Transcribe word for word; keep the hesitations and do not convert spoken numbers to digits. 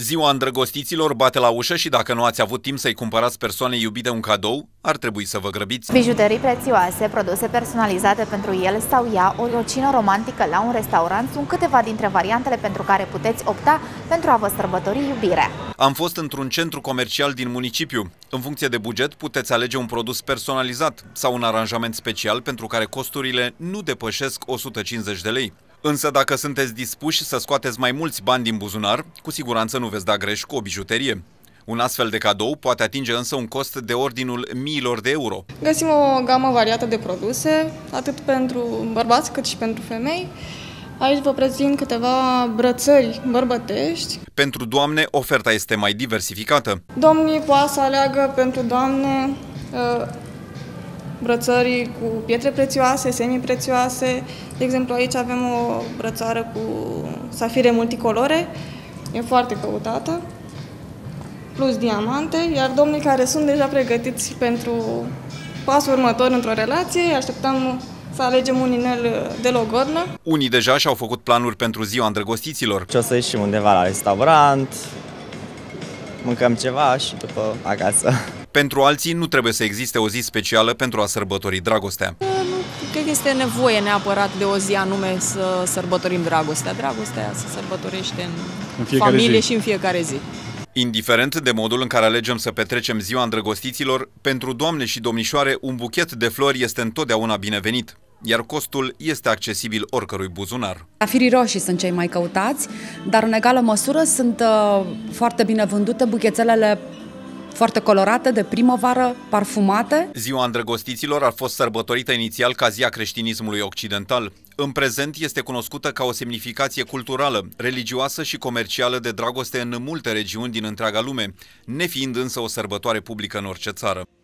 Ziua îndrăgostiților bate la ușă și dacă nu ați avut timp să-i cumpărați persoanei iubite un cadou, ar trebui să vă grăbiți. Bijuterii prețioase, produse personalizate pentru el sau ea, ori o cină romantică la un restaurant sunt câteva dintre variantele pentru care puteți opta pentru a vă sărbători iubirea. Am fost într-un centru comercial din municipiu. În funcție de buget, puteți alege un produs personalizat sau un aranjament special pentru care costurile nu depășesc o sută cincizeci de lei. Însă dacă sunteți dispuși să scoateți mai mulți bani din buzunar, cu siguranță nu veți da greș cu o bijuterie. Un astfel de cadou poate atinge însă un cost de ordinul miilor de euro. Găsim o gamă variată de produse, atât pentru bărbați cât și pentru femei. Aici vă prezint câteva brățări bărbătești. Pentru doamne, oferta este mai diversificată. Domnii poate să aleagă pentru doamne brățări cu pietre prețioase, semi-prețioase. De exemplu, aici avem o brățară cu safire multicolore, e foarte căutată, plus diamante, iar domnii care sunt deja pregătiți pentru pasul următor într-o relație, așteptăm să alegem un inel de logodnă. Unii deja și-au făcut planuri pentru ziua îndrăgostiților. Ce o să ieșim undeva la restaurant, mâncăm ceva și după acasă. Pentru alții nu trebuie să existe o zi specială pentru a sărbători dragostea. Nu cred că este nevoie neapărat de o zi anume să sărbătorim dragostea. Dragostea se sărbătorește în, în familie zi. și în fiecare zi. Indiferent de modul în care alegem să petrecem ziua îndrăgostiților, pentru doamne și domnișoare un buchet de flori este întotdeauna binevenit, iar costul este accesibil oricărui buzunar. Safirii roșii sunt cei mai căutați, dar în egală măsură sunt uh, foarte bine vândute buchețelele foarte colorate, de primăvară, parfumate. Ziua îndrăgostiților a fost sărbătorită inițial ca zi a creștinismului occidental. În prezent este cunoscută ca o semnificație culturală, religioasă și comercială de dragoste în multe regiuni din întreaga lume, nefiind însă o sărbătoare publică în orice țară.